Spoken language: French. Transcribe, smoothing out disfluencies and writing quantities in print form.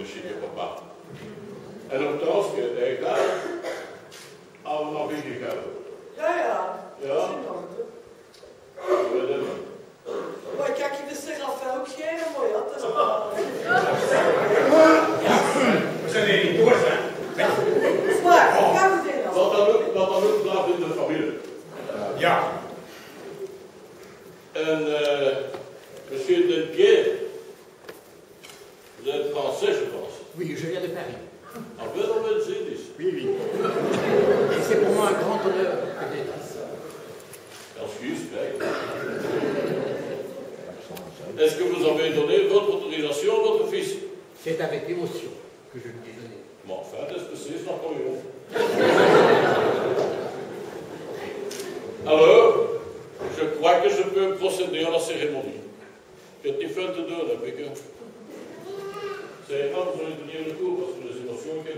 chique papa. En nogthans, hij gaat allemaal weggekeld. Ja. Ja? Maar kijk, je wist er af ook geen mooi had. We zijn er niet door, hè? Maar, gaan we dit Wat dan ook blijft in de familie. Ja. En monsieur Delguet, vous êtes français, je pense. Oui, je viens de Paris. En wel Mercedes. Oui, oui. Et c'est pour moi un grand honneur d'être ici. Excuse, kijk. Est-ce que vous avez donné votre autorisation à votre fils? C'est avec émotion que je lui ai donné. Mais enfin, dat is precies nog mooi, hoor. Alors, je crois que je peux procéder à la cérémonie. Petit feu de deux, là, c'est quand vous allez tenir le cours, parce que les émotions